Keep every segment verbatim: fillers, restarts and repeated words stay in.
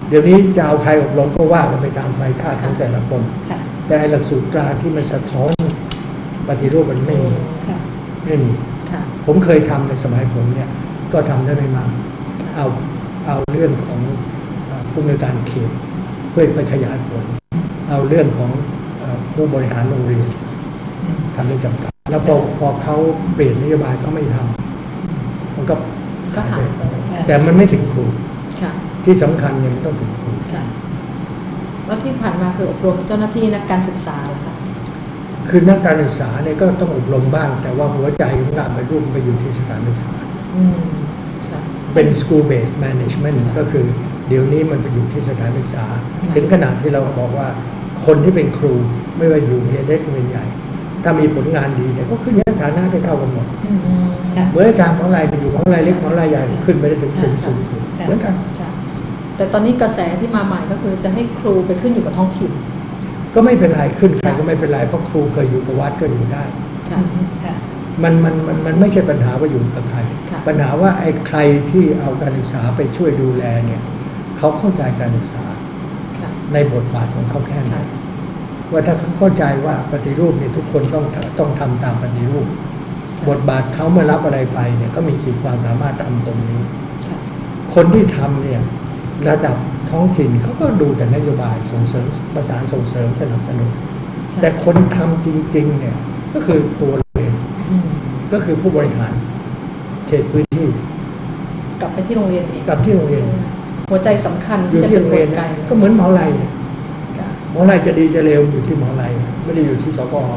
เดี๋ยวนี้จะเอาใครอบรมก็ว่ากันไปตามใบคาดของแต่ละคนแต่หลักสูตรตราที่มันสะท้อนปฏิรูปมันไม่มีไม่มีผมเคยทำในสมัยผมเนี่ยก็ทำได้ไม่มากเอาเอาเรื่องของผู้อำนวยการเขตเพื่อไปขยายผลเอาเรื่องของผู้บริหารโรงเรียนทำได้จำกัดแล้วพอพอเขาเปลี่ยนนโยบายเขาไม่ทำมันก็หายไปแต่มันไม่ถึงครูที่สำคัญเนี่ยมันต้องถึงครูแล้วที่ผ่านมาคืออบรมเจ้าหน้าที่นักการศึกษาเหรอคะคือนักการศึกษาเนี่ยก็ต้องอบรมบ้างแต่ว่าหัวใจของงานไปร่วมไปอยู่ที่สถานศึกษาเป็น school based management ก็คือเดี๋ยวนี้มันไปอยู่ที่สถานศึกษาถึงขนาดที่เราบอกว่าคนที่เป็นครูไม่ว่าอยู่เล็กหรือใหญ่ถ้ามีผลงานดีเนี่ยก็ขึ้นในฐานะได้เท่ากันหมดเหมือนอาจารย์ของรายไปอยู่ของรายเล็กของรายใหญ่ขึ้นไปได้ถึงสูงสุดเหมือนกันแต่ตอนนี้กระแสที่มาใหม่ก็คือจะให้ครูไปขึ้นอยู่กับท้องถิ่นก็ไม่เป็นไรขึ้นใครก็ไม่เป็นไรเพราะครูเคยอยู่กับวัดก็อยู่ได้มันมันมันมันไม่ใช่ปัญหาว่าอยู่กับใครปัญหาว่าไอ้ใครที่เอาการศึกษาไปช่วยดูแลเนี่ยเขาเข้าใจการศึกษาในบทบาทของเขาแค่ไหนว่าถ้าเขาเข้าใจว่าปฏิรูปเนี่ยทุกคนต้องต้องทำตามปฏิรูปบทบาทเขาเมื่อรับอะไรไปเนี่ยก็มีขีดความสามารถทำตรงนี้คนที่ทำเนี่ยระดับท้องถิ่นเขาก็ดูแต่นโยบายส่งเสริมประสานส่งเสริมสนับสนุนแต่คนทำจริงๆเนี่ยก็คือตัวเองก็คือผู้บริหารเขตพื้นที่กลับไปที่โรงเรียนอีกกลับที่โรงเรียนหัวใจสำคัญที่จะเป็นกลไกก็เหมือนหมอไร่หมอไร่จะดีจะเร็วอยู่ที่หมอไร่ไม่ได้อยู่ที่สก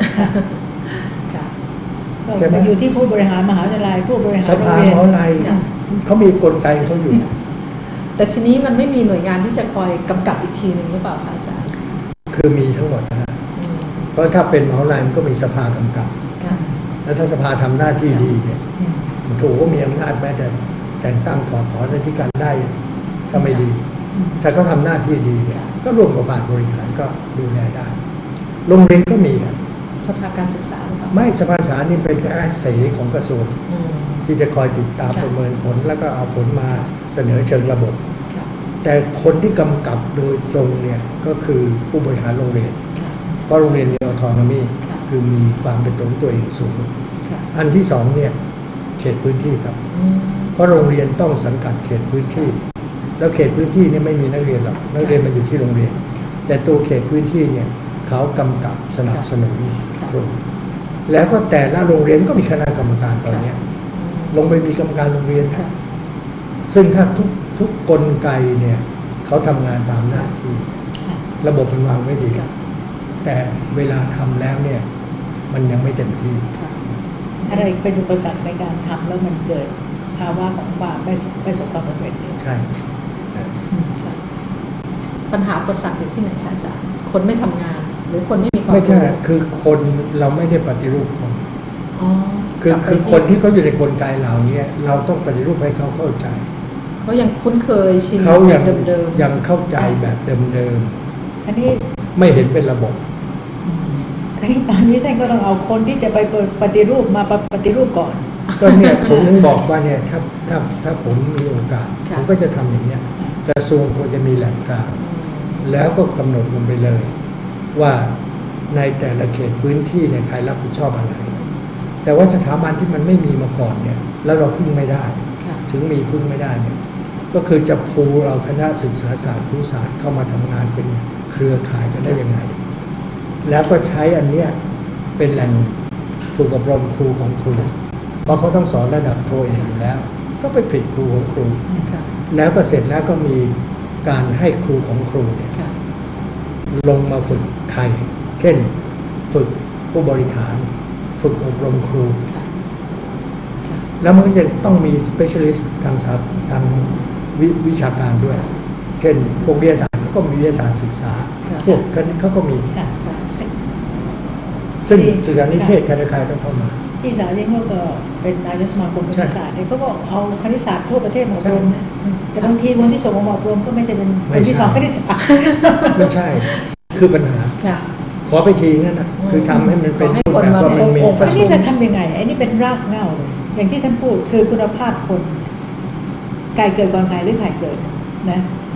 ใช่ไหมอยู่ที่ผู้บริหารมหาวิทยาลัยผู้บริหารสภาหมอไร่เขามีกลไกเขาอยู่แต่ทีนี้มันไม่มีหน่วยงานที่จะคอยกำกับอีกทีหนึ่งหรือเปล่าคะอาจารย์คือมีทั้งหมดนะเพราะถ้าเป็นมหาวิทยาลัยมันก็มีสภากำกับแล้วถ้าสภาทำหน้าที่ดีเนี่ยถูกก็มีอำนาจแม้แต่แต่งตั้งถอดถอนอธิการได้ถ้าไม่ดีถ้าเขาทำหน้าที่ดีเนี่ยก็ร่วมกับฝ่ายบริหารก็ดูแลได้โรงเรียนก็มีครับสภาการศึกษาไม่สภาศึกษานี่เป็นแค่เสของกระทรวงที่จะคอยติดตามประเมินผลแล้วก็เอาผลมาเสนอเชิงระบบแต่คนที่กำกับโดยตรงเนี่ยก็คือผู้บริหารโรงเรียนเพราะโรงเรียนมีออโตนอมีคือมีความเป็นตัวตัวเองสูงอันที่สองเนี่ยเขตพื้นที่ครับเพราะโรงเรียนต้องสังกัดเขตพื้นที่แล้วเขตพื้นที่เนี่ยไม่มีนักเรียนหรอกนักเรียนมันอยู่ที่โรงเรียนแต่ตัวเขตพื้นที่เนี่ยเขากำกับสนับสนุนครูแล้วก็แต่ละโรงเรียนก็มีคณะกรรมการตอนนี้ลงไปมีกรรมการโรงเรียนซึ่งถ้าทุกทุกกลไกเนี่ยเขาทำงานตามหน้าที่ระบบมันวางไว้ดีแต่เวลาทำแล้วเนี่ยมันยังไม่เต็มที่อะไรเป็นอุปสรรคในการทำแล้วมันเกิดภาวะของความไม่ไม่สมความสำเร็จใช่ปัญหาอุปสรรคอยู่ที่ไหนคะอาจารย์คนไม่ทำงานหรือคนไม่มีความไม่ใช่คือคนเราไม่ได้ปฏิรูปคนคือคือคนที่เขาอยู่ในกลไกเหล่านี้เราต้องปฏิรูปให้เขาเข้าใจเขายังคุ้นเคยชินเขายังเดิมๆยังเข้าใจแบบเดิมๆอันนี้ไม่เห็นเป็นระบบคราวนี้ตอนนี้ท่านก็ต้องเอาคนที่จะไปปฏิรูปมาปฏิรูปก่อนก็เนี่ยผมถึงบอกว่าเนี่ยถ้าถ้าถ้าผมมีโอกาสผมก็จะทำอย่างเนี้ยกระทรวงควรจะมีแหล่งกลางแล้วก็กำหนดลงไปเลยว่าในแต่ละเขตพื้นที่เนี่ยใครรับผิดชอบอะไรแต่ว่าสถาบันที่มันไม่มีมาก่อนเนี่ยแล้วเราพึ่งไม่ได้ถึงมีพึ่งไม่ได้เนี่ยก็คือจะพูเราคณะศึกษาศาสตร์ครุศาสตร์เข้ามาทำงานเป็นเครือข่ายกันได้ยังไงแล้วก็ใช้อันเนี้ยเป็นแหล่งฝึกอบรมครูของครูเพราะเขาต้องสอนระดับโทเอกอยู่แล้วก็ไปผลิตครูของครูแล้วก็เสร็จแล้วก็มีการให้ครูของครูเนี่ยลงมาฝึกใครเช่นฝึกผู้บริหารฝึกอบรมครูแล้วมันก็จะต้องมี specialist ทางศาสตร์ทาง ว, วิชาการด้วยเช่นพวกวิทยาศาสตร์เขาก็มีวิทยาศาสตร์ศึกษาพวกคณิตเขาก็มีซึ่งศึกษานิเทศใครๆต้องเข้ามาพี่สาวนี่เขาก็เป็นนายกสมาคมคณิตศาสตร์เนี่ยเขาก็เอาคณิตศาสตร์ทั่วประเทศมาอบรมนะแต่บางทีคนที่ส่งมาอบรมก็ไม่ใช่เป็นคนที่สอนคณิตศาสตร์ไม่ใช่คือปัญหาขอไปทีนั่นนะคือทำให้มันเป็นรูปแบบว่ามันมีอันนี้จะทำยังไงไอ้นี่เป็นรากเหง้าเลยอย่างที่ท่านพูดคือคุณภาพคนไก่เกิดก่อนไข่หรือไข่เกิดนะใช่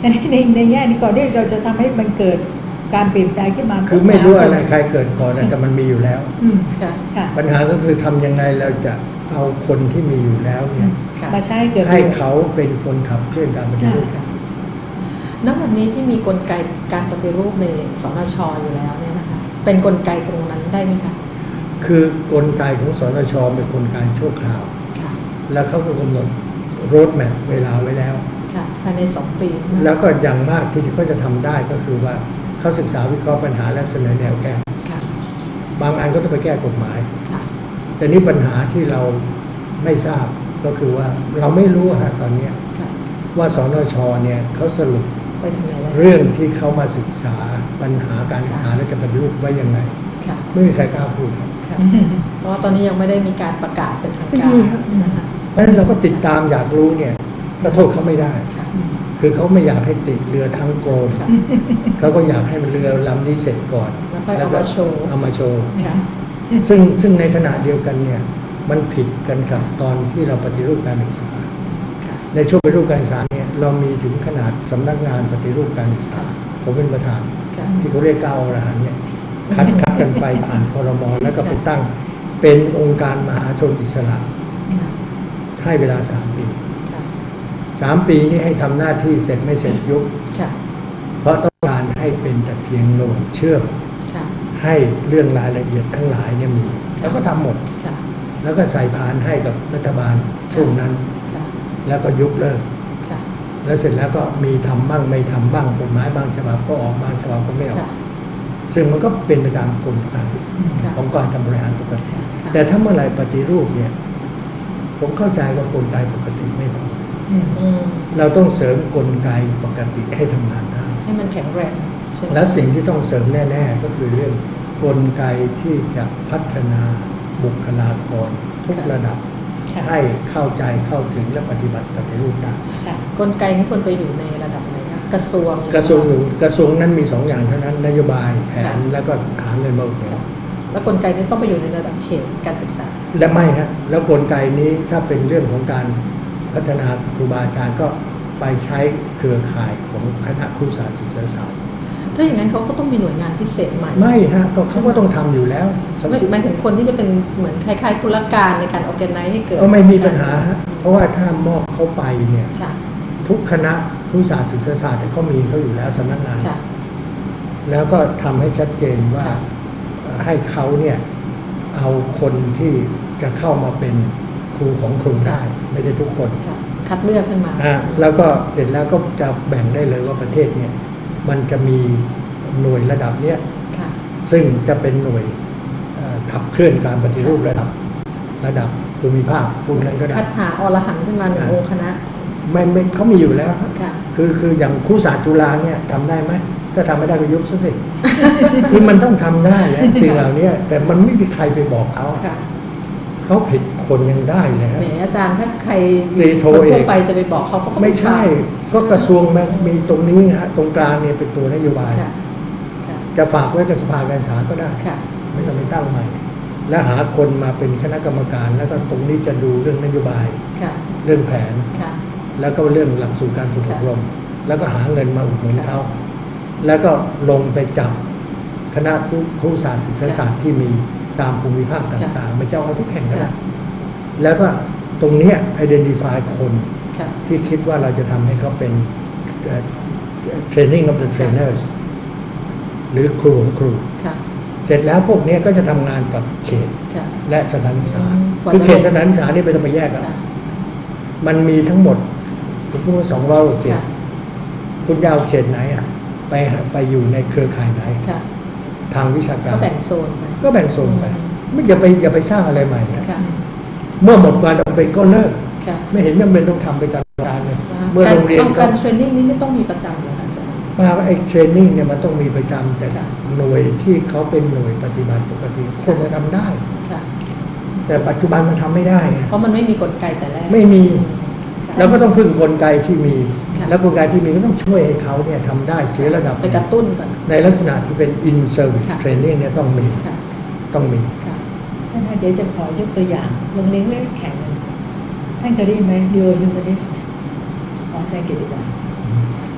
ฉะนั้นในในแง่นี้ก่อนที่เราจะทำให้มันเกิดการเปลี่ยนแปลงขึ้นมาคือไม่รู้อะไรใครเกิดก่อนนะแต่มันมีอยู่แล้วอืมค่ะค่ะปัญหาก็คือทำยังไงเราจะเอาคนที่มีอยู่แล้วเนี่ยค่ะมาใช้เกิดให้เขาเป็นคนขับเคลื่อนการปฏิรูปค่ะ ณ วันนี้ที่มีกลไกการปฏิรูปในสนชอยู่แล้วเนี่ยนะคะ เป็นกลไกตรงนั้นได้ไหมคะคือกลไกของสนชเป็นกลไกชั่วคราวค่ะแล้วเขาก็กำหนดโรดแมพเวลาไว้แล้วค่ะภายในสองปีแล้วก็อย่างมากที่เขาจะทำได้ก็คือว่าเขาศึกษาวิเคราะห์ปัญหาและเสนอแนวแก้ค่ะบางอันก็ต้องไปแก้กฎหมายค่ะแต่นี่ปัญหาที่เราไม่ทราบก็คือว่าเราไม่รู้ฮะตอนเนี้ยค่ะว่าสนชเนี่ยเขาสรุปไปถึงไหนแล้วเรื่องที่เขามาศึกษาปัญหาการศึกษาและจะปฏิรูปไว้ยังไงค่ะไม่มีใครกล้าพูดครับค่ะ เพราะว่าตอนนี้ยังไม่ได้มีการประกาศเป็นทางไม่การมีครับนะคะเพราะฉะนั้นเราก็ติดตามอยากรู้เนี่ยก็โทษเขาไม่ได้ค่ะคือเขาไม่อยากให้ติดเรือทั้งโกลนค่ะเขาก็อยากให้เรือลำนี้เสร็จก่อนแล้วค่อยเอามาโชว์เอามาโชว์ค่ะซึ่งซึ่งในขณะเดียวกันเนี่ยมันผิดกันกับตอนที่เราปฏิรูปการศึกษาค่ะในช่วงปฏิรูปการศึกษาเนี่ยเรามีถึงขนาดสำนักงานปฏิรูปการศึกษาผมเป็นประธานค่ะที่เขาเรียกเก้าอรหันต์เนี่ยคัดคัดกันไปผ่านครมแล้วก็ไปตั้งเป็นองค์การมหาชนอิสระค่ะให้เวลาสามปีค่ะสามปีนี้ให้ทำหน้าที่เสร็จไม่เสร็จยุบค่ะเพราะต้องการให้เป็นแต่เพียงหน่วยเชื่อมค่ะให้เรื่องรายละเอียดทั้งหลายเนี่ยมี แล้วก็ทำหมดค่ะแล้วก็ใส่พานให้กับรัฐบาลช่วงนั้นค่ะแล้วก็ยุบเลิกค่ะแล้วเสร็จแล้วก็มีทำบ้างไม่ทำบ้างกฎหมายบางฉบับก็ออกบางฉบับก็ไม่ออกค่ะซึ่งมันก็เป็นไปตามกลไกค่ะของการทำบริหารปกติค่ะแต่ถ้าเมื่อไหร่ปฏิรูปเนี่ย ผมเข้าใจว่ากลไกปกติไม่พออืมอืมเราต้องเสริมกลไกปกติให้ทำงานได้ให้มันแข็งแรงใช่ไหมและสิ่งที่ต้องเสริมแน่ๆก็คือเรื่องกลไกที่จะพัฒนาบุคลากรทุกระดับค่ะให้เข้าใจเข้าถึงและปฏิบัติปฏิรูปได้ค่ะกลไกนี้ควรไปอยู่ในระดับไหนคะกระทรวงกระทรวงหนึ่งกระทรวงนั้นมีสองอย่างเท่านั้นนโยบายแผนค่ะแล้วก็หาเงินมาอุดหนุนค่ะแล้วกลไกนี้ต้องไปอยู่ในระดับเขตการศึกษาและไม่ฮะแล้วกลไกนี้ถ้าเป็นเรื่องของการพัฒนาครูบาอาจารย์ก็ไปใช้เครือข่ายของคณะครูศาสตร์ศึกษาศาสตร์ถ้าอย่างนั้นเขาก็ต้องมีหน่วยงานพิเศษใหม่ไม่ฮะก็เขาก็ต้องทำอยู่แล้วไม่หมายถึงคนที่จะเป็นเหมือนคล้ายๆธุรการในการ organize ให้เกิดก็ไม่มีปัญหาฮะเพราะว่าถ้ามอบเขาไปเนี่ยค่ะทุกคณะครูศาสตร์ศึกษาศาสตร์เนี่ยเขามีเขาอยู่แล้วสำนักงานค่ะแล้วก็ทำให้ชัดเจนว่าค่ะเอ่อให้เขาเนี่ยเอาคนที่จะเข้ามาเป็นครูของครูได้ ไม่ใช่ทุกคนค่ะ คัดเลือกขึ้นมาอ่าแล้วก็เสร็จแล้วก็จะแบ่งได้เลยว่าประเทศเนี่ยมันจะมีหน่วยระดับเนี้ยค่ะซึ่งจะเป็นหน่วยเอ่อขับเคลื่อนการปฏิรูประดับระดับภูมิภาคพูดนั้นก็ได้คัดหาอรหันต์ขึ้นมาหนึ่งองค์คณะไม่ไม่เขามีอยู่แล้วครับค่ะคือคืออย่างครูศาสตร์จุฬาเนี่ยทำได้ไหมถ้าทำไม่ได้ก็ยุบซะสิ คือมันต้องทำได้แหละสิ่งเหล่านี้แต่มันไม่มีใครไปบอกเขาค่ะเขาผิดคนยังได้เลยฮะแหมอาจารย์ถ้าใครเรียนโทคนเอกทั่วไปจะไปบอกเขาเขาก็ไม่ใช่ฟังก็กระทรวงมันมีตรงนี้ฮะตรงกลางเนี่ยเป็นตัวนโยบายค่ะ ค่ะจะฝากไว้กับสภาการศึกษาก็ได้ค่ะไม่ต้องไปตั้งใหม่ และหาคนมาเป็นคณะกรรมการ แล้วก็ตรงนี้จะดูเรื่องนโยบายค่ะเรื่องแผนค่ะแล้วก็เรื่องหลักสูตรการฝึกอบรม แล้วก็หาเงินมาอุดหนุนค่ะเขา แล้วก็ลงไปจับคณะครูครูศาสตร์ศึกษาศาสตร์ที่มีตามภูมิภาคต่างๆไม่เจ้าเอาทุกแห่งก็ได้ค่ะแล้วก็ตรงเนี้ย identify คนค่ะที่คิดว่าเราจะทำให้เขาเป็นเอ่อ training of the trainers หรือครูของครูค่ะเสร็จแล้วพวกเนี้ยก็จะทำงานกับเขตค่ะและสถานศึกษาอืมกว่าคือจะเขตสถานศึกษานี่ไม่ต้องไปแยกกันค่ะมันมีทั้งหมดผมพูดว่าสองร้อยเขตค่ะคุณยาวเขตไหนอ่ะไปหาไปอยู่ในเครือข่ายไหนค่ะทางวิชาการก็แบ่งโซนไปก็แบ่งโซนไป ไม่อย่าไปอย่าไปสร้างอะไรใหม่นะค่ะเมื่อหมดวันเอาไปก็เลิกค่ะไม่เห็นจำเป็นต้องทำไปตามการเลยนะคะเมื่อโรงเรียนการก็การเทรนนิ่งนี้ไม่ต้องมีประจำเหรอคะอาจารย์มาไอ้เทรนนิ่งเนี่ยมันต้องมีประจำแต่ค่ะหน่วยที่เขาเป็นหน่วยปฏิบัติปกติควรจะทำได้ค่ะแต่ปัจจุบันมันทำไม่ได้ไงเพราะมันไม่มีกลไกแต่แรกไม่มีค่ะเราก็ต้องพึ่งกลไกที่มีค่ะแล้วกลไกที่มีก็ต้องช่วยให้เขาเนี่ยทำได้เสียระดับไปกระตุ้นก่อนในลักษณะที่เป็น in service ค่ะ training เนี่ยต้องมีค่ะต้องมีค่ะท่านคะเดี๋ยวจะขอยกตัวอย่างโรงเรียนเล็กแข่งหนึ่งท่านเคยได้ยินไหม Neo Humanist ของอาจารย์เกียรติวัฒน์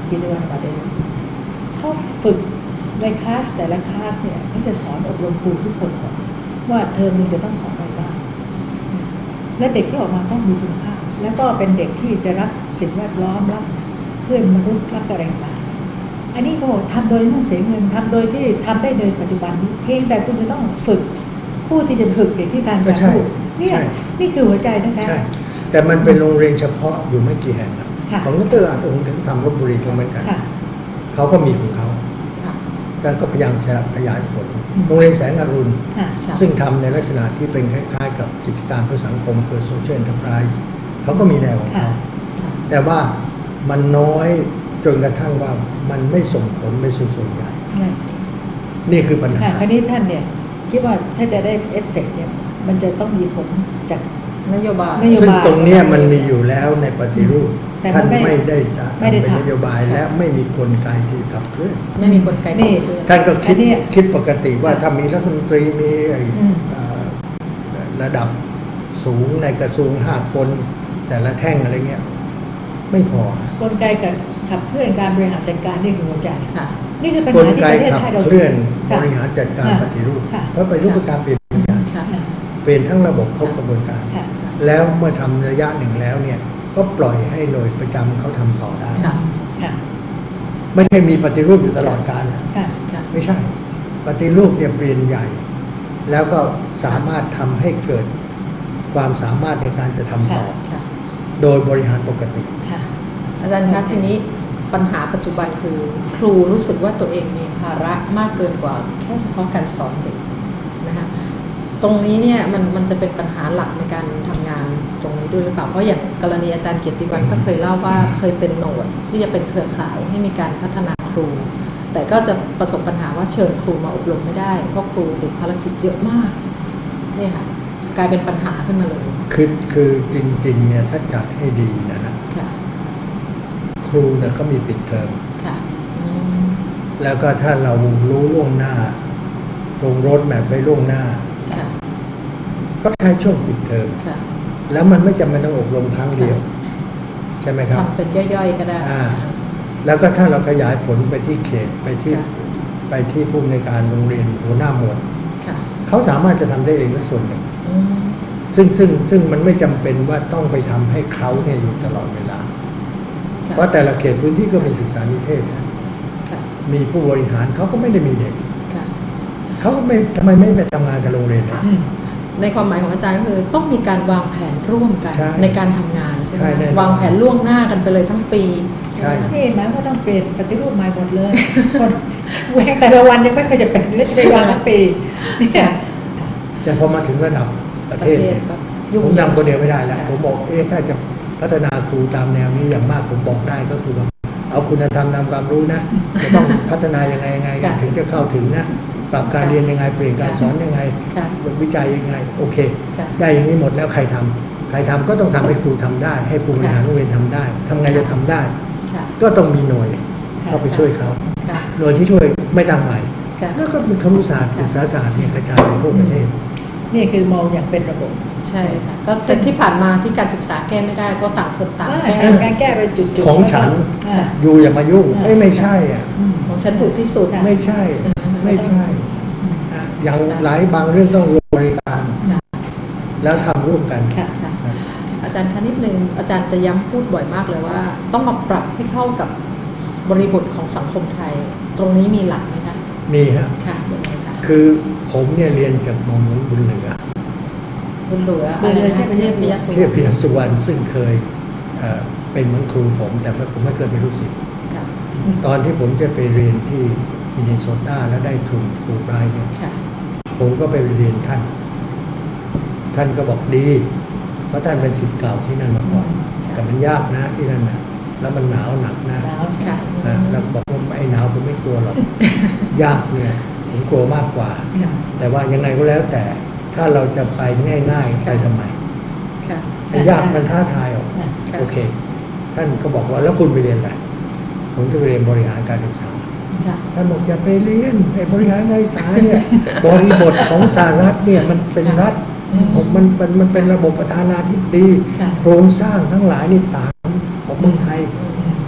กิจวัตรประเด็นเขาฝึกในคลาสแต่ละคลาสเนี่ยเขาจะสอนอบรมครูทุกคนก่อนว่าเทอมนึงจะต้องสอนอะไรบ้างและเด็กที่ออกมาต้องมีคุณภาพแล้วก็เป็นเด็กที่จะรักสิ่งแวดล้อมรักเพื่อนมนุษย์รักอะไรต่างอันนี้เขาบอกทำโดยไม่ต้องเสียเงินทำโดยที่ทำได้ในปัจจุบันนี้เพียงแต่คุณจะต้องฝึกผู้ที่จะฝึกเด็กที่การการพูดเนี่ยนี่คือหัวใจแท้ๆแต่มันเป็นโรงเรียนเฉพาะอยู่ไม่กี่แห่งนะค่ะของนักเตะอาจองค์ถึงทำลพบุรีก็เหมือนกันค่ะเขาก็มีของเขาค่ะแต่ก็พยายามจะขยายผลโรงเรียนแสงอรุณค่ะค่ะซึ่งทำในลักษณะที่เป็นคล้ายๆกับกิจการเพื่อสังคมคือ social enterprise เขาก็มีแนวของเขาค่ะแต่ว่ามันน้อยจนกระทั่งว่ามันไม่ส่งผลไปสู่ส่วนใหญ่นั่นสินี่คือปัญหาค่ะคราวนี้ท่านเนี่ยคิดว่าถ้าจะได้เอฟเฟกต์เนี่ยมันจะต้องมีผลจากนโยบายนโยบายซึ่งตรงเนี้ยมันมีอยู่แล้วในปฏิรูปแต่ท่านมันไม่ไม่ได้ทำไม่ได้เป็นทำนโยบายและไม่มีกลไกที่ขับเคลื่อนไม่มีกลไกนี่ขับเคลื่อนท่านก็คิดอันเนี้ยคิดปกติว่าถ้ามีรัฐมนตรีมีไอ้อืมเอ่อระดับสูงในกระทรวงห้าคนแต่ละแท่งอะไรเงี้ยไม่พอกลไกกับขับเคลื่อนการบริหารจัดการนี่คือหัวใจค่ะนี่คือปัญกลหาที่ไกประเทศขับไทยเราเคลื่อนบค่ะริหารจัดการค่ะปฏิรูปค่ะเพราะปฏิรูปเป็นการเปลี่ยนทุกอย่างค่ะค่ะเปลี่ยนทั้งระบบครบกระบวนการค่ะแล้วเมื่อทำระยะหนึ่งแล้วเนี่ยก็ปล่อยให้หน่วยประจำเขาทำต่อได้ค่ะค่ะไม่ใช่มีปฏิรูปอยู่ตลอดกาลนะค่ะค่ะไม่ใช่ ปฏิรูปเนี่ยเปลี่ยนใหญ่ แล้วก็สามารถทำให้เกิดความสามารถในการจะทำต่อค่ะโดยบริหารปกติค่ะอาจารย์คะทีนี้ปัญหาปัจจุบันคือ ครูรู้สึกว่าตัวเองมีภาระมากเกินกว่าแค่เฉพาะการสอนเด็กนะคะตรงนี้เนี่ยมันมันจะเป็นปัญหาหลักในการทำงานตรงนี้ด้วยหรือเปล่าเพราะอย่างกรณีอาจารย์เกียรติวัฒน์ก็เคยเล่าว่าเคยเป็นโหนดที่จะเป็นเครือข่ายให้มีการพัฒนาครู แต่ก็จะประสบปัญหาว่าเชิญครูมาอบรมไม่ได้เพราะครูติดภารกิจเยอะมากเนี่ยค่ะกลายเป็นปัญหาขึ้นมาเลยคือคือจริงๆเนี่ยถ้าจัดให้ดีนะฮะค่ะครูเนี่ยก็มีปิดเทอมค่ะอืมแล้วก็ถ้าเรารู้ล่วงหน้าตรงรถแมพไปล่วงหน้าค่ะก็ใช้ช่วงปิดเทอมค่ะแล้วมันไม่จำเป็นต้องอบรมครั้งเดียว ใช่ไหมครับทำเป็นย่อยๆก็ได้อ่า แล้วก็ถ้าเราขยายผลไปที่เขตไปที่ค่ะไปที่ผู้ในวยการโรงเรียนหัวหน้าหมวดค่ะเขาสามารถจะทำได้เองและส่วนหนึ่งอืมซึ่งซึ่งซึ่งมันไม่จำเป็นว่าต้องไปทำให้เขาเนี่ยอยู่ตลอดเวลาค่ะเพราะแต่ละเขตพื้นที่ก็มีศึกษานิเทศนะค่ะมีผู้บริหารเขาก็ไม่ได้มีเด็กค่ะเขาก็ไม่ทำไมไม่ไปทำงานกับโรงเรียนนะอืมในความหมายของอาจารย์ก็คือต้องมีการวางแผนร่วมกันใช่ในการทำงานใช่ไหมใช่แน่นอนวางแผนล่วงหน้ากันไปเลยทั้งปีใช่ไหมคะนี่หมายว่าต้องเปลี่ยนปฏิรูปใหม่หมดเลยคนแหวงแต่ละวันยังไม่เคยจะเป็นเลยจะไปวันละปีเนี่ยแต่พอมาถึงระดับประเทศเนี่ยประเทศก็ยุ่งผมทำคนเดียวไม่ได้แล้วค่ะผมบอกเอ๊ะถ้าจะพัฒนาครูตามแนวนี้อย่างมากผมบอกได้ก็คือว่าเอาคุณธรรมนำความรู้นะจะต้องพัฒนายังไงยังไงค่ะถึงจะเข้าถึงนะปรับการเรียนยังไงเปลี่ยนการสอนยังไงค่ะวิจัยยังไงโอเคค่ะได้อย่างนี้หมดแล้วใครทำใครทำก็ต้องทำให้ครูทำได้ ให้ผู้บริหารโรงเรียนทำได้ทำไงจะทำได้ค่ะก็ต้องมีหน่วยค่ะเข้าไปช่วยเขาค่ะหน่วยที่ช่วยไม่ตั้งใหม่ค่ะแล้วก็เป็นครุศาสตร์ศึกษาศาสตร์เนี่ยกระจายไปทั่วประเทศนี่คือมองอย่างเป็นระบบใช่ค่ะก็แต่ที่ผ่านมาที่การศึกษาแก้ไม่ได้เพราะต่างคนต่างว่าแก้การการแก้ไปจุดๆของฉันอ่าอยู่อย่ามายุ่งอ่าเอ้ยไม่ใช่อ่ะอืมของฉันถูกที่สุดค่ะไม่ใช่ ไม่ใช่อ่ะอย่างหลายบางเรื่องต้องรวมบริการค่ะแล้วทำร่วมกันค่ะค่ะ อาจารย์คะนิดนึงอาจารย์จะย้ำพูดบ่อยมากเลยว่า ต้องมาปรับให้เข้ากับบริบทของสังคมไทย ตรงนี้มีหลักไหมคะมีฮะค่ะยังไงคะคือผมเนี่ยเรียนจากหมอหลวงบุญเหลือบุญเหลือบุญเหลืออะไรนะเทพยสุวรรณเทพยสุวรรณเทพพิยสุวรรณซึ่งเคยเอ่อเป็นเหมือนครูผม แต่ว่าผมไม่เคยเป็นลูกศิษย์ค่ะตอนที่ผมจะไปเรียนที่มินนิโซตาแล้วได้ทุนครูไบรท์เนี่ยค่ะผมก็ไปเรียนท่าน ท่านก็บอกดี เพราะท่านเป็นศิษย์เก่าที่นั่นมาก่อนค่ะแต่มันยากนะที่นั่นนะแล้วมันหนาวหนักนะหนาวใช่ไหมค่ะอ่าแล้วบอกว่าไอ้หนาวผมไม่กลัวหรอก ยากเนี่ยผมกลัวมากกว่าค่ะแต่ว่ายังไงก็แล้วแต่ถ้าเราจะไปง่ายๆไปทำไมค่ะไอ้ยากมันท้าทายออกค่ะค่ะโอเค ท่านก็บอกว่าแล้วคุณไปเรียนอะไรผมจะไปเรียนบริหารการศึกษาค่ะท่านบอกอย่าไปเรียนไอ้บริหารการศึกษาเนี่ย บริบทของสหรัฐเนี่ยมันเป็นรัฐอืมผมมันมันมันเป็นระบบประธานาธิบดีค่ะโครงสร้างทั้งหลายนี่ต่างของเมืองไทย เพ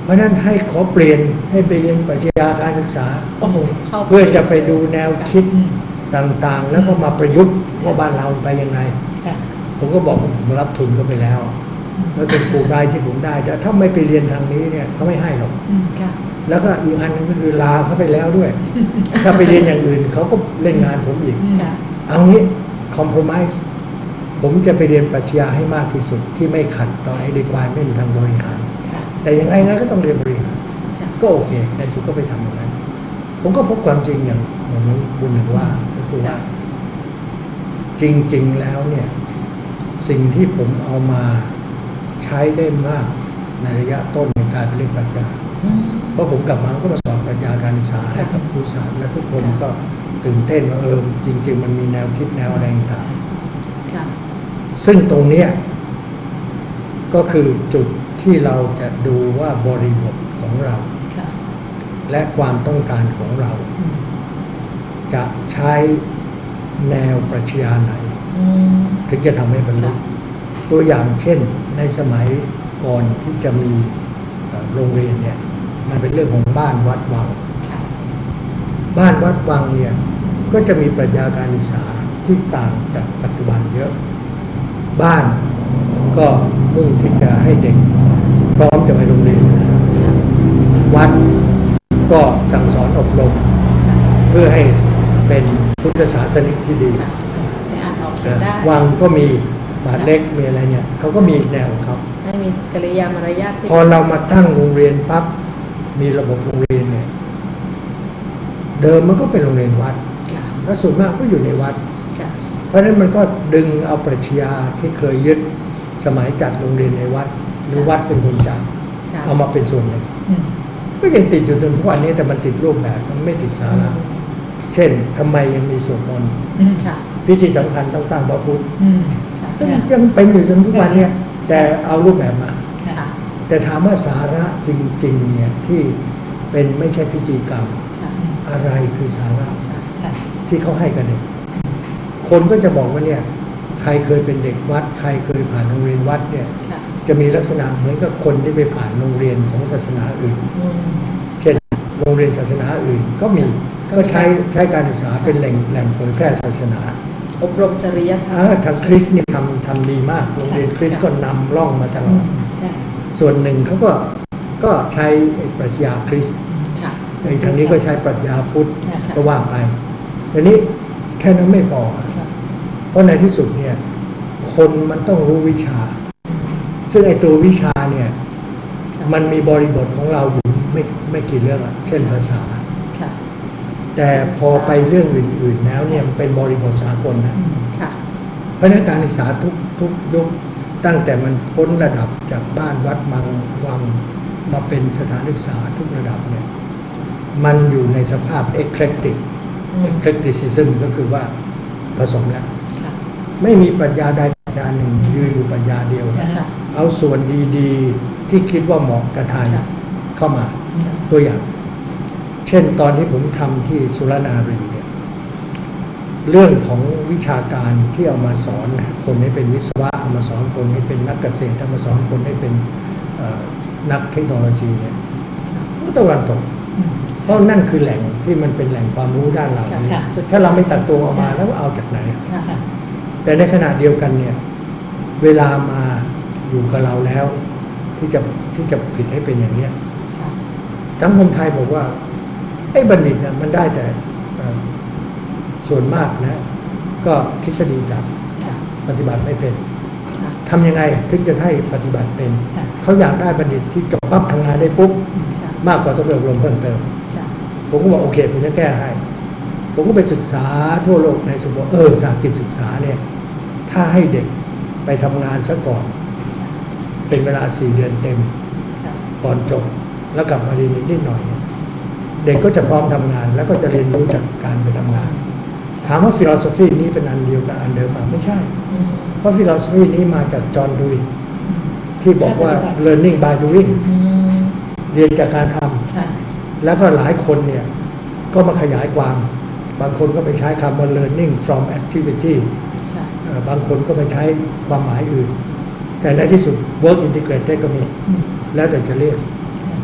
ราะฉะนั้นให้ขอเปลี่ยนให้ไปเรียนปรัชญาการศึกษาโอ้โหเข้าเพื่อจะไปดูแนวคิดอืมต่างๆ แล้วก็มาประยุกต์ว่าบ้านเราไปยังไงค่ะผมก็บอกว่าผมรับทุนก็ไปแล้ว แล้วเป็นครูได้ที่ผมได้แต่ถ้าไม่ไปเรียนทางนี้เนี่ยเขาไม่ให้หรอกอืมค่ะแล้วก็อีกอันหนึงก็คือลาเขาไปแล้วด้วย ถ้าไปเรียนอย่างอื่นเขาก็เล่นงานผมอีกค่ะเอางี้คอม p r o m i s e ผมจะไปเรียนปรัชญาให้มากที่สุดที่ไม่ขัดต่อไอ้ดีกวายไม่มีทางบริหารค่ะแต่ยังไงงั้นก็ต้องเรียนบริหารค่ะก็โอเคในสุดก็ไปทำอย่างนั้น ผมก็พบความจริงอย่างอย่างนั้นบุญหนึ่งว่าก็คือว่า จริงๆแล้วเนี่ย สิ่งที่ผมเอามาใช้ได้มากในระยะต้นในการเรียนปรัชญาอืมเพราะผมกลับมาก็มาสอนปรัชญาการศึกษาให้กับครูสอนและทุกคนก็ตื่นเต้นว่าเออจริง ๆ มันมีแนวคิดแนวอะไรต่างค่ะๆซึ่งตรงเนี้ยก็คือจุดที่เราจะดูว่าบริบทของเราค่ะและความต้องการของเราอืมจะใช้แนวปรัชญาไหนอืมถึงจะทำให้บรรลุค่ะตัวอย่างเช่นในสมัยก่อนที่จะมีเอ่อโรงเรียนเนี่ยมันเป็นเรื่องของบ้านวัดวังค่ะบ้านวัดวังเนี่ยก็จะมีปรัชญาการศึกษาที่ต่างจากปัจจุบันเยอะ บ้านก็มุ่งที่จะให้เด็กพร้อมจะไปโรงเรียนค่ะวัดก็สั่งสอนอบรมเพื่อให้เป็นพุทธศาสนิกที่ดีค่ะให้อ่านออกเขียนได้วังก็มีบาทเล็กมีอะไรเนี่ยเขาก็มีแนวของเขาให้มีกริยามารยาทที่พอเรามาตั้งโรงเรียนปั๊บมีระบบโรงเรียนเนี่ย เดิมมันก็เป็นโรงเรียนวัดค่ะและส่วนมากก็อยู่ในวัดค่ะเพราะฉะนั้นมันก็ดึงเอาปรัชญาที่เคยยึดสมัยจัดโรงเรียนในวัด หรือวัดเป็นคนจัดค่ะเอามาเป็นส่วนหนึ่งอืมก็ยังติดอยู่จนทุกวันนี้แต่มันติดรูปแบบมันไม่ติดสาระเช่นทำไมยังมีสวดมนต์อืมค่ะพิธีสำคัญต้องตั้งพระพุทธอืมค่ะซึ่งยังเป็นอยู่จนทุกวันเนี่ยแต่เอารูปแบบมาค่ะค่ะแต่ถามว่าสาระจริงๆเนี่ยที่เป็นไม่ใช่พิธีกรรมค่ะอะไรคือสาระค่ะที่เขาให้กันเด็กคนก็จะบอกว่าเนี่ยใครเคยเป็นเด็กวัด ใครเคยผ่านโรงเรียนวัดเนี่ยค่ะจะมีลักษณะเหมือนกับคนที่ไปผ่านโรงเรียนของศาสนาอื่นอืมเช่นโรงเรียนศาสนาอื่น ก็มีก็ใช้ใช้การศึกษาเป็นแหล่งแหล่งเผยแพร่ศาสนาอบรมจริยธรรอ่าม ทางคริสต์นี่ทำทำดีมากโรงเรียนคริสต์ก็นำร่องมาตลอือมดใช่ส่วนหนึ่งเขาก็ก็ใช้ไอ้ปรัชญาคริสต์ค่ะในทางนี้ก็ใช้ปรัชญาพุทธค่ะก็ว่าไปทีนี้แค่นั้นไม่พอค่ะเพราะในที่สุดเนี่ย คนมันต้องรู้วิชา ซึ่งไอ้ตัววิชาเนี่ย มันมีบริบทของเราอยู่ไม่ไม่กี่เรื่องอะเช่นภาษาค่ะแต่พอไปเรื่องอื่นๆแล้วเนี่ยมันเป็นบริบทสากลนะอืมค่ะเพราะฉะนั้นการศึกษาทุกทุกยุคตั้งแต่มันพ้นระดับจากบ้านวัดมังวังมาเป็นสถานศึกษาทุกระดับเนี่ย มันอยู่ในสภาพ eclectic อืม eclecticism ก็คือว่าผสมแล้วค่ะไม่มีปรัชญาใดปรัชญาหนึ่งยืนอยู่ปรัชญาเดียวนะค่ะเอาส่วนดีๆ ที่คิดว่าเหมาะกับไทยค่ะเข้ามาค่ะตัวอย่าง เช่นตอนที่ผมทำที่สุรนารีเนี่ยเรื่องของวิชาการที่เอามาสอนคนให้เป็นวิศวะเอามาสอนคนให้เป็นนักเกษตรเอามาสอนคนให้เป็นเอ่อนักเทคโนโลยีเนี่ยก็ตะวันตกอืมเพราะนั่นคือแหล่งที่มันเป็นแหล่งความรู้ด้านเราค่ะถ้าเราไม่ตัดตัวออกมาแล้วเอาจากไหนค่ะค่ะแต่ในขณะเดียวกันเนี่ย เวลามาอยู่กับเราแล้ว ที่จะที่จะผิดให้เป็นอย่างเนี้ยค่ะสังคมไทยบอกว่าไอ้บัณฑิตเนี่ยมันได้แต่เอ่อส่วนมากนะ ก็ทฤษฎีจับค่ะปฏิบัติไม่เป็นค่ะทำยังไงถึงจะให้ปฏิบัติเป็นค่ะเขาอยากได้บัณฑิตที่จบปั๊บทำงานได้ปุ๊บค่ะมากกว่าต้องไปอบรมเพิ่มเติมค่ะผมก็บอกโอเคผมจะแก้ให้ ผมก็ไปศึกษาทั่วโลกในสมบูรณ์เออสาหกิจศึกษาเนี่ย ถ้าให้เด็กไปทำงานซะก่อน เป็นเวลาสี่เดือนเต็มค่ะก่อนจบ แล้วกลับมาเรียนนิดหน่อย เด็กก็จะพร้อมทำงาน แล้วก็จะเรียนรู้จากการไปทำงาน ถามว่าฟิโลโซฟีนี้เป็นอันเดียวกับอันเดิมไหมไม่ใช่อืมเพราะฟิโลโซฟีนี้มาจากจอห์นดูอินอืมที่บอกว่า learning by doing อืมเรียนจากการทำค่ะแล้วก็หลายคนเนี่ยก็มาขยายความ บางคนก็ไปใช้คำว่า learning from activity ค่ะเอ่อบางคนก็ไปใช้ความหมายอื่น แต่ในที่สุด work integrated ก็มีอืมแล้วแต่จะเรียก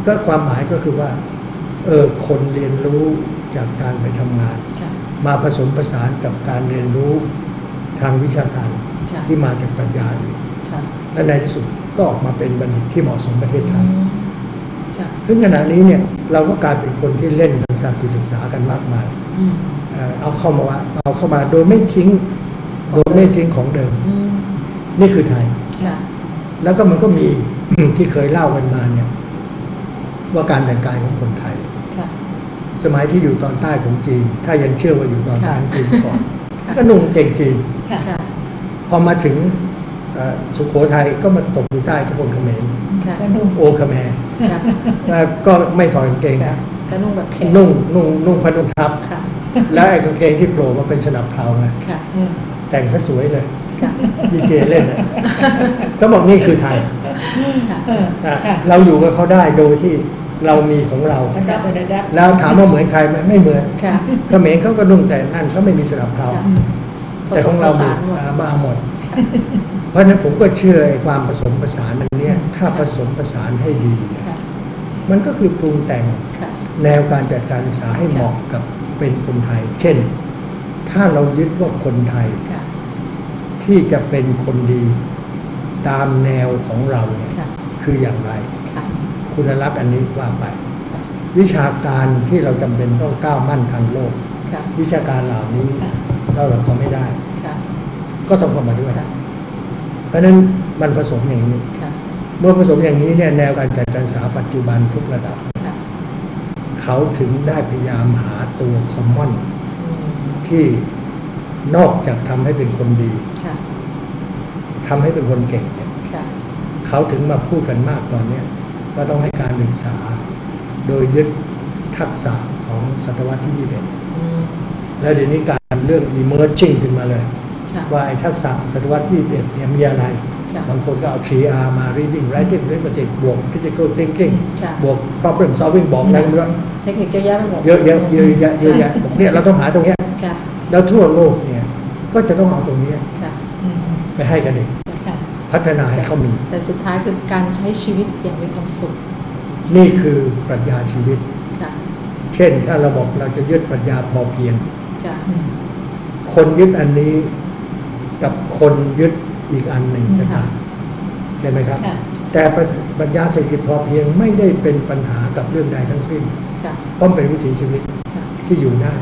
ก็ความหมายก็คือว่าเออคนเรียนรู้จากการไปทำงานค่ะมาผสมผสานกับการเรียนรู้ทางวิชาการค่ะที่มาจากปรัชญาค่ะและในที่สุดก็ออกมาเป็นบัณฑิตที่เหมาะสมประเทศไทอืยมค่ะซึ่งขณะนี้เนี่ยเราก็กลายเป็นคนที่เล่นทางสันติศึกษากันมากมายอืมเอ่อเอาเข้ามาว่าเอาเข้ามาโดยไม่ทิ้งโดยไม่ทิ้งของเดิมอืมนี่คือไทยค่ะแล้วก็มันก็มี ที่เคยเล่ากันมาเนี่ยว่าการแต่งกายของคนไทยค่ะสมัยที่อยู่ตอนใต้ของจีน ถ้ายังเชื่อว่าอยู่ตอนใต้ของจีนก่อนค่ะก็นุ่งเก่งจีนค่ะค่ะพอมาถึงเอ่อสุโขทัยก็มาตกอยู่ใต้ทุพนเขมรค่ะก็นุ่งโอคแมร์ค่ะแล้วก็ไม่ถอดกางเกงค่ะก็นุ่งแบบแขนนุ่งนุ่งนุ่งพนุทับค่ะแล้วไอ้กางเกงที่โผล่มาเป็นสนับเพลาไงค่ะอืมแต่งซะสวยเลยค่ะดีเจเล่นนะก็บอกนี่คือไทยค่ะเอออ่ะค่ะเราอยู่กับเขาได้โดยที่เรามีของเรามันรับมันรับแล้วถามว่าเหมือนใครไหมไม่เหมือนค่ะเขมรเขาก็นุ่งแต่นั่นเขาไม่มีสนับเพลาค่ะแต่ของเราผสมีมผสานหมดอ่ามาหมด เพราะฉะนั้นผมก็เชื่อไอ้ความผสมผสานอันเนี้ยถ้าผสมผสานให้ดีค่ะมันก็คือปรุงแต่งค่ะแนวการจัดการศึกษาให้เหมาะกับเป็นคนไทย เช่น ถ้าเรายึดว่าคนไทยค่ะที่จะเป็นคนดีตามแนวของเราเนี่ยค่ะคืออย่างไรค่ะคุณลักษณ์อันนี้ว่าไปค่ะวิชาการที่เราจำเป็นต้องก้าวมั่นทางโลกค่ะวิชาการเหล่านี้ค่ะเราเราเขาไม่ได้ค่ะก็ต้องเข้ามาด้วยค่ะเพราะฉะนั้นมันผสมอย่างนี้ค่ะเมื่อผสมอย่างนี้เนี่ยแนวการจัดการศึกษาปัจจุบันทุกระดับค่ะเขาถึงได้พยายามหาตัวคอมมอนอืมที่นอกจากทำให้เป็นคนดีค่ะทำให้เป็นคนเก่งเนี่ยค่ะเขาถึงมาพูดกันมากตอนเนี้ยว่าต้องให้การศึกษา โดยยึดทักษะของศตวรรษที่ยี่สิบเอ็ดอืมแล้วเดี๋ยวนี้การเรื่อง emerging ขึ้นมาเลยค่ะว่าไอ้ทักษะศตวรรษที่ยี่สิบเอ็ดเนี่ยมีอะไรค่ะบางคนก็เอา ทรี อาร์ มา reading writing arithmetic บวก critical thinking ค่ะบวก problem solving บอกอะไรไม่รู้เทคนิคเยอะแยะไปหมดเยอะแยะเยอะแยะเยอะแยะบอกเนี่ยเราต้องหาตรงเนี้ยค่ะแล้วทั่วโลกเนี่ยก็จะต้องเอาตรงเนี้ยค่ะอืมไปให้กันเด็กค่ะพัฒนาให้เขามีแต่สุดท้ายคือการใช้ชีวิตอย่างมีความสุขนี่คือปรัชญาชีวิตค่ะเช่นถ้าเราบอกเราจะยึดปรัชญาพอเพียงค่ะอืมคนยึดอันนี้กับคนยึดอีกอันหนึ่งจะต่างใช่ไหมครับค่ะแต่ปรัชญาเศรษฐกิจพอเพียงไม่ได้เป็นปัญหากับเรื่องใดทั้งสิ้นค่ะเพราะมันเป็นวิถีชีวิตค่ะที่อยู่ได้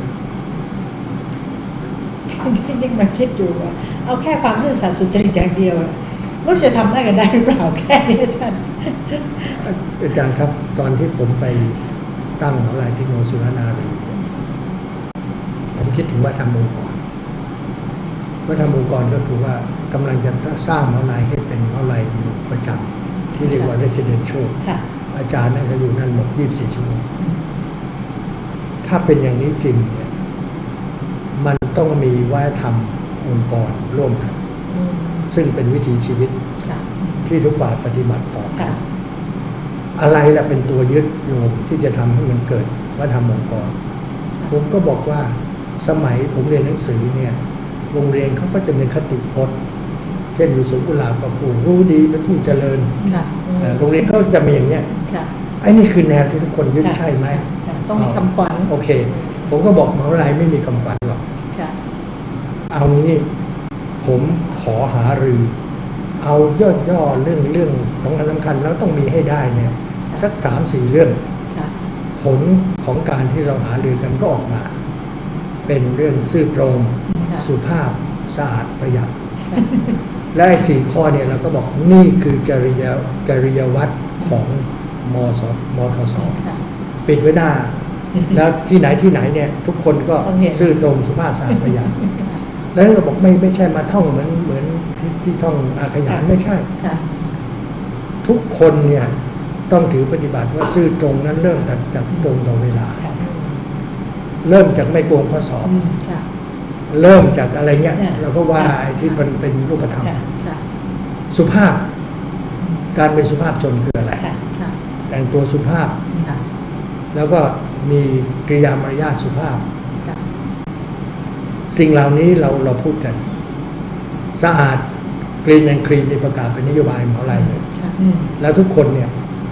ยิ่งมาคิดอยู่ว่าเอาแค่ความซื่อสัตย์สุจริตอย่างเดียวอะมนุษย์จะทำได้กันได้หรือเปล่าแค่นี้ท่านอาจารย์ครับตอนที่ผมไปตั้งมหาวิทยาลัยเทคโนโลยีสุรนารีผมคิดถึงว่าทำองค์กรว่าทำองค์กรก็คือว่ากำลังจะสร้างมหาวิทยาลัยให้เป็นมหาวิทยาลัยอยู่ประจำที่เรียกว่า residential ค่ะอาจารย์นั่นก็อยู่นั่นหมดยี่สิบสี่ชั่วโมงถ้าเป็นอย่างนี้จริงเนี่ยมันต้องมีวัฒนธรรมองค์กรร่วมกันอืมซึ่งเป็นวิถีชีวิตค่ะที่ทุกฝ่ายปฏิบัติต่อกันค่ะอะไรล่ะเป็นตัวยึดโยงที่จะทำให้มันเกิดวัฒนธรรมองค์กร ผมก็บอกว่าสมัยผมเรียนหนังสือเนี่ยโรงเรียนเขาก็จะมีคติพจน์เช่นอยู่สวนกุหลาบกับผู้รู้ดีเป็นผู้เจริญค่ะอืมเอ่อโรงเรียนเขาจะมีอย่างเนี้ยค่ะไอ้นี่คือแนวที่ทุกคนยึดค่ะใช่ไหมต้องมีคำขวัญโอเค ผมก็บอกมหาวิทยาลัยไม่มีคำขวัญหรอกค่ะเอางี้ผมขอหารือ เอาย่อๆเรื่องเรื่องสำคัญสำคัญแล้วต้องมีให้ได้เนี่ยสักสามสี่เรื่องค่ะผลของการที่เราหารือกันก็ออกมา เป็นเรื่องซื่อตรงค่ะสุภาพสะอาดประหยัดค่ะและไอ้สี่ข้อเนี่ยเราก็บอกนี่คือจริยจริยวัตรของมสมทศค่ะปิดไว้หน้า แล้วที่ไหนที่ไหนเนี่ย ทุกคนก็ต้องเห็นซื่อตรงสุภาพสะอาดประหยัดค่ะแล้วเราบอกไม่ไม่ใช่มาท่องเหมือนเหมือนที่ที่ท่องอาขยานไม่ใช่ค่ะทุกคนเนี่ยต้องถือปฏิบัติว่าซื่อตรงนั้นเริ่มจากจากตรงต่อเวลาค่ะเริ่มจากไม่โกงข้อสอบอืมค่ะเริ่มจากอะไรเงี้ยค่ะเราก็ว่าไอ้ที่มันเป็นรูปธรรมค่ะค่ะสุภาพ การเป็นสุภาพชนคืออะไรค่ะค่ะแต่งตัวสุภาพค่ะแล้วก็มีกริยามารยาทสุภาพค่ะสิ่งเหล่านี้เราเราพูดกัน สะอาดกรีนแอนคลีนในประกาศเป็นนโยบายมหาวิทยาลัยเลยค่ะอืมแล้วทุกคนเนี่ยก็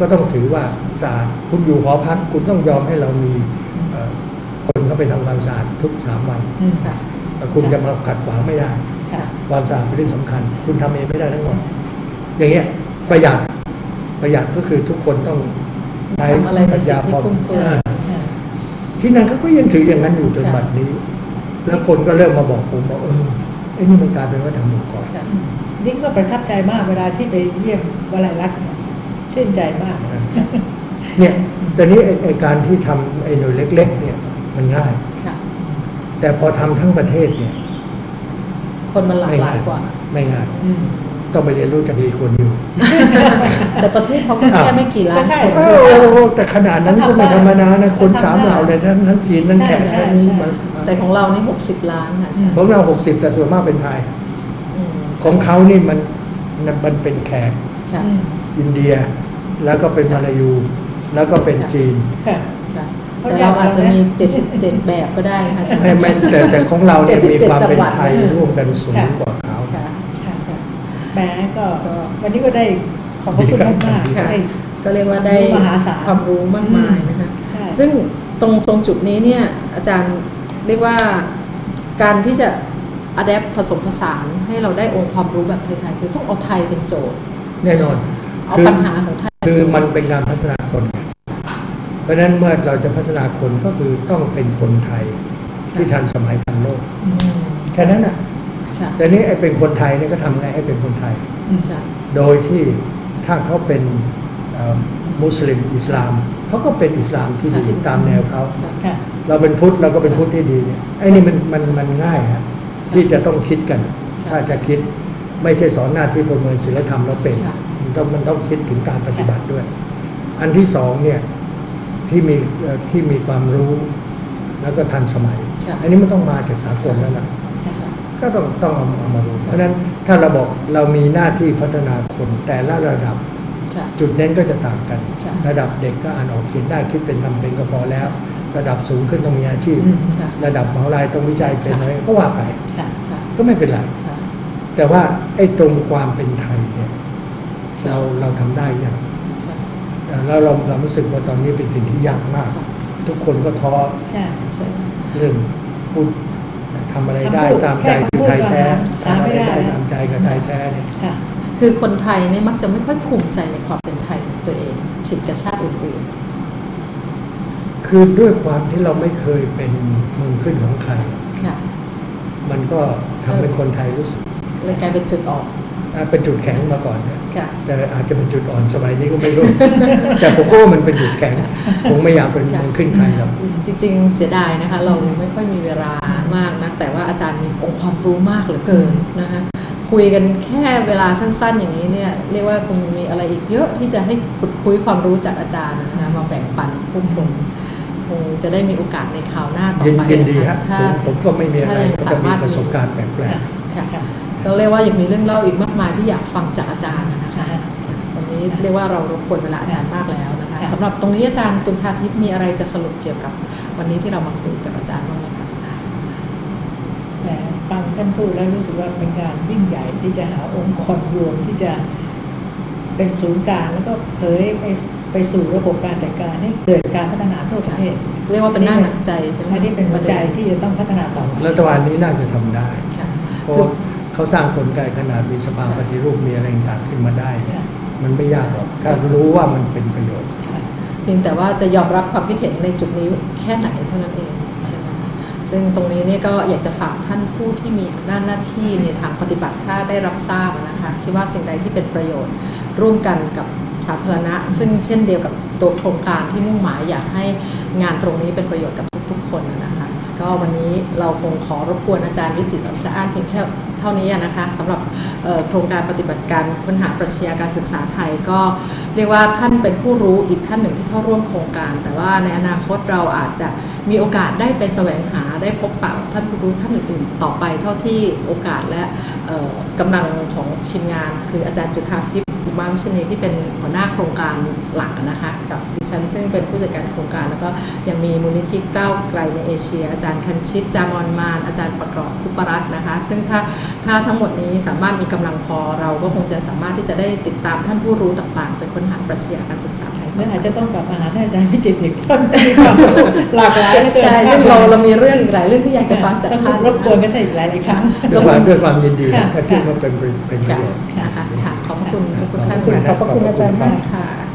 ก็ต้องถือว่าสะอาดคุณอยู่หอพักคุณต้องยอมให้เรามีเอ่อคนเข้าไปทำความสะอาดทุกสามวันอืมค่ะแต่คุณจะมาขัดขวางไม่ได้ค่ะความสะอาดเป็นเรื่องสำคัญ คุณทำเองไม่ได้ทั้งหมดอย่างเงี้ยประหยัดประหยัดก็คือทุกคนต้องใช้ทำอะไรในปัญญาสิ่งที่พอฟุ่มเฟือยอ่าค่ะที่นั่นเขาก็ยังถืออย่างนั้นอยู่จนบัดนี้ แล้วคนก็เริ่มมาบอกผมบอกเออไอ้นี่มันกลายเป็นวัฒนธรรมองค์กรค่ะนี่ก็ประทับใจมากเวลาที่ไปเยี่ยมวลัยลักษณ์เนี่ยชื่นใจมากเนี่ยแต่นี้ไอ้ไอ้การที่ทำไอ้หน่วยเล็ก ๆ เนี่ยมันง่ายค่ะแต่พอทำทั้งประเทศเนี่ยคนมันหลากไม่หลาง่าย ยกว่าไม่ง่ายอืมต้องไปเรียนรู้จากดีคนอยู่แต่ประเทศเขาก็แค่ไม่กี่ล้านก็ใช่คนโอ้โหแต่ขนาดนั้นก็ไม่ธรรมดานะคนสามเหล่าเลยทั้งทั้งจีนทั้งแขกใช่ทั้งใช่มันแต่ของเรานี่หกสิบล้านค่ะอืมของเราหกสิบแต่ส่วนมากเป็นไทยอืมของเขานี่มันมันเป็นแขกค่ะอืมอินเดีย แล้วก็เป็นมาลายู แล้วก็เป็นจีนค่ะค่ะแต่เราอาจจะมีเจ็ดสิบเจ็ดแบบก็ได้นะคะไม่ไม่แต่แต่ของเราเนี่ยมีความเป็นไทยเจ็ดสิบเจ็ดจังหวัดร่วมกันสูงค่ะกว่าเขาค่ะค่ะค่ะแหม้ก็วันนี้ก็ได้ขอบพระคุณมากมากๆค่ะได้ก็เรียกว่าได้มหาศาลความรู้มากมายนะคะใช่ซึ่งตรงตรงจุดนี้เนี่ยอาจารย์เรียกว่าการที่จะ adapt ผสมผสานให้เราได้องค์ความรู้แบบไทยๆคือต้องเอาไทยเป็นโจทย์แน่นอนเอาคือปัญหาของไทยคือมันเป็นการพัฒนาคนไงเพราะฉะนั้นเมื่อเราจะพัฒนาคนก็คือต้องเป็นคนไทยที่ทันสมัยทันโลกอืมแค่นั้นน่ะค่ะแต่นี้ไอ้เป็นคนไทยเนี่ยก็ทำไงให้เป็นคนไทยอืมค่ะโดยที่ถ้าเขาเป็นเอ่อมุสลิมอิสลามเขาก็เป็นอิสลามที่ดีค่ะตามแนวเขาค่ะเราเป็นพุทธเราก็เป็นพุทธที่ดีเนี่ยไอ้นี่มันมันมันง่ายฮะที่จะต้องคิดกัน ถ้าจะคิดไม่ใช่สอนหน้าที่ประเมินศีลธรรมแล้วเป็นค่ะมันต้องมันต้องคิดถึงการปฏิบัติด้วย อันที่สองเนี่ยที่มีเอ่อที่มีความรู้แล้วก็ทันสมัยค่ะอันนี้มันต้องมาจากสากลแล้วล่ะค่ะก็ต้องต้องเอาเอามาดูเพราะฉะนั้นถ้าเราบอกเรามีหน้าที่พัฒนาคนแต่ละระดับค่ะจุดเน้นก็จะต่างกันค่ะระดับเด็กก็อ่านออกเขียนได้คิดเป็นทำเป็นก็พอแล้ว ระดับสูงขึ้นต้องมีอาชีพอืมค่ะระดับมหาวิทยาลัยต้องวิจัยเป็นอะไรก็ว่าไปค่ะค่ะก็ไม่เป็นไรค่ะแต่ว่าไอ้ตรงความเป็นไทยเนี่ยเราเราทำได้ยังค่ะอ่าแล้วเราเรารู้สึกว่าตอนนี้เป็นสิ่งที่ยากมาก ทุกคนก็ท้อใช่ใช่เรื่องพูดทำอะไรได้คำพูดตามใจแค่คือคำพูดไทยแท้ก็หาทำอะไรไม่ได้ได้แล้วตามใจกับไทยแท้เนี่ยค่ะคือคนไทยเนี่ยมักจะไม่ค่อยภูมิใจในความเป็นไทยของตัวเองผิดกับชาติอื่นคือด้วยความที่เราไม่เคยเป็นเมืองขึ้นของใครๆค่ะมันก็ทำให้คนไทยรู้สึกเลยกลายเป็นจุดอ่อนอ่าเป็นจุดแข็งมาก่อนนะค่ะแต่อาจจะเป็นจุดอ่อนสมัยนี้ก็ไม่รู้ แต่ผมก็ว่ามันเป็นจุดแข็งผมไม่อยากเป็นเมืองขึ้นใครหรอกจริงๆเสียดายนะคะ เราไม่ค่อยมีเวลามากนะแต่ว่าอาจารย์มีองค์ความรู้มากเหลือเกินนะคะคุยกันแค่เวลาสั้นๆอย่างนี้เนี่ยเรียกว่าคงมีอะไรอีกเยอะที่จะให้ขุดคุยความรู้จากอาจารย์นะคะมาแบ่งปันผู้คนคงจะได้มีโอกาสในคราวหน้าต่อยินไปยินดีนะครัคะบถ้าผมผมก็ไม่มีอะไรถ้าก็ยังจะมีสามารถประสบการณ์แปลกค่ะค่ะเราเรียกว่ายังมีเรื่องเล่าอีกมากมายที่อยากฟังจากอาจารย์นะคะค่ะวันนี้เรียกว่าเรารบกวนเวลาอาจารย์มากแล้วนะคะค่ะสำหรับตรงนี้อาจารย์จุนทาทิพย์มีอะไรจะสรุปเกี่ยวกับวันนี้ที่เรามาคุยกับอาจารย์บ้างไหมคะแต่ฟังท่านพูดแล้วรู้สึกว่าเป็นการยิ่งใหญ่ที่จะหาองค์กรรวมที่จะเป็นศูนย์กลางแล้วก็เผยไปไปสู่ระบบการจัดการให้เกิดการพัฒนาทั่วประเทศเรียกว่าเป็นหน้าหนักใจใช่ไหมอันนี้เป็นหัวใจที่จะต้องพัฒนาต่อไปๆรัฐบาลนี้น่าจะทำได้ค่ะเพราะคือเขาสร้างกลไกขนาดมีสภาปฏิรูปมีอะไรต่างๆขึ้นมาได้เนี่ยค่ะมันไม่ยากหรอกถ้ารู้ว่ามันเป็นประโยชน์ค่ะเพียงแต่ว่าจะยอมรับความคิดเห็นในจุดนี้แค่ไหนเท่านั้นเองใช่ไหมคะซึ่งตรงนี้เนี่ยก็อยากจะฝากท่านผู้ที่มีด้านหน้าที่ในทางปฏิบัติถ้าได้รับทราบนะคะคิดว่าสิ่งใดที่เป็นประโยชน์ร่วมกันกับสาธารณะ ซึ่งเช่นเดียวกับตัวโครงการที่มุ่งหมายอยากให้งานตรงนี้เป็นประโยชน์กับทุกๆคนนะคะ ก็วันนี้เราคงขอรบกวนอาจารย์วิจิตรศรีสะอาดเพียงแค่เท่านี้นะคะสำหรับเอ่อโครงการปฏิบัติการค้นหาปรัชญาการศึกษาไทยก็เรียกว่าท่านเป็นผู้รู้อีกท่านหนึ่งที่เข้าร่วมโครงการ แต่ว่าในอนาคตเราอาจจะมีโอกาสได้ไปแสวงหาได้พบปะท่านผู้รู้ท่านอื่นๆต่อไปเท่าที่โอกาสและเอ่อกำลังของทีมงาน คืออาจารย์จุฑาทิพย์อุมาวิชนีที่เป็นหัวหน้าโครงการหลักนะคะกับดิฉันซึ่งเป็นผู้จัดการโครงการแล้วก็ยังมีมูลนิธิก้าวไกลในเอเชีย อาจารย์คันชิตจามอนมานอาจารย์ประกอบคุปรัตน์นะคะ ซึ่งถ้าถ้าทั้งหมดนี้สามารถมีกำลังพอเราก็คงจะสามารถที่จะได้ติดตามท่านผู้รู้ต่างๆไปค้นหาปรัชญาการศึกษาไทแล้วอาจจะต้องกลับมาหาท่านอาจารย์วิจิตรอีกท่านมีความรู้หลากหลายเหลือเกินใช่เรื่องเราเรามีเรื่องอีกหลายเรื่องที่อยากจะฟังจากต้องท่านรบกวนกันได้อีกหลายหลายครั้งด้วยความด้วยความยินดีค่ะถ้าคิดว่าเป็นเป็นประค่ะโยชน์ค่ะค่ะขอบพระคุณทุกท่านขอบพระคุณอาจารย์มากค่ะ